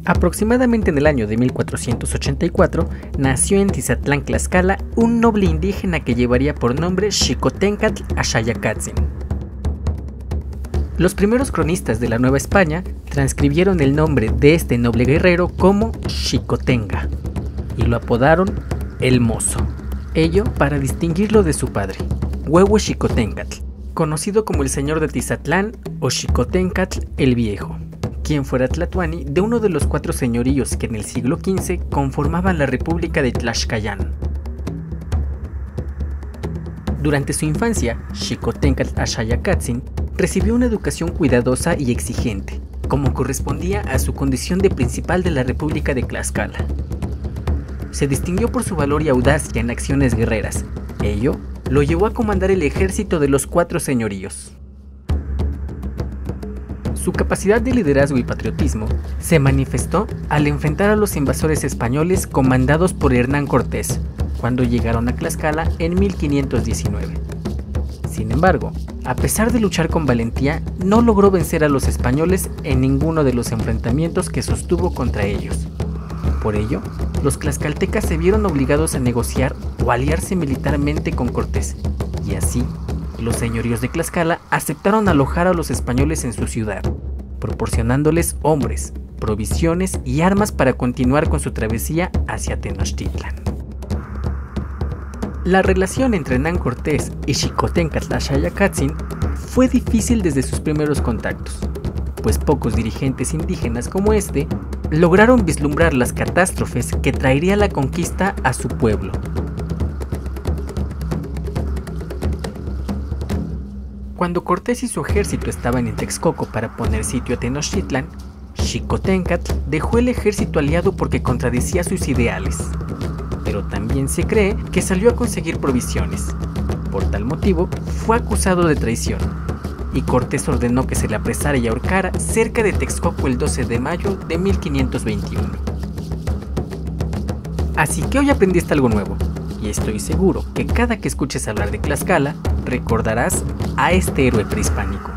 Aproximadamente en el año de 1484, nació en Tizatlán, Tlaxcala, un noble indígena que llevaría por nombre Xicoténcatl Axayacatzin. Los primeros cronistas de la Nueva España transcribieron el nombre de este noble guerrero como Xicotenga y lo apodaron El Mozo, ello para distinguirlo de su padre, Huehuexicoténcatl, conocido como el Señor de Tizatlán o Xicoténcatl el Viejo, quien fuera tlatoani de uno de los 4 señoríos que en el siglo XV conformaban la República de Tlaxcayán. Durante su infancia, Xicoténcatl Axayacatzin recibió una educación cuidadosa y exigente, como correspondía a su condición de principal de la República de Tlaxcala. Se distinguió por su valor y audacia en acciones guerreras, ello lo llevó a comandar el ejército de los 4 señoríos. Su capacidad de liderazgo y patriotismo se manifestó al enfrentar a los invasores españoles comandados por Hernán Cortés, cuando llegaron a Tlaxcala en 1519. Sin embargo, a pesar de luchar con valentía, no logró vencer a los españoles en ninguno de los enfrentamientos que sostuvo contra ellos. Por ello, los tlaxcaltecas se vieron obligados a negociar o aliarse militarmente con Cortés, y así, los señoríos de Tlaxcala aceptaron alojar a los españoles en su ciudad, proporcionándoles hombres, provisiones y armas para continuar con su travesía hacia Tenochtitlan. La relación entre Hernán Cortés y Xicoténcatl Axayacatzin fue difícil desde sus primeros contactos, pues pocos dirigentes indígenas como este lograron vislumbrar las catástrofes que traería la conquista a su pueblo. Cuando Cortés y su ejército estaban en Texcoco para poner sitio a Tenochtitlan, Xicoténcatl dejó el ejército aliado porque contradecía sus ideales, pero también se cree que salió a conseguir provisiones. Por tal motivo, fue acusado de traición, y Cortés ordenó que se le apresara y ahorcara cerca de Texcoco el 12 de mayo de 1521. Así que hoy aprendiste algo nuevo, y estoy seguro que cada que escuches hablar de Tlaxcala, recordarás a este héroe prehispánico.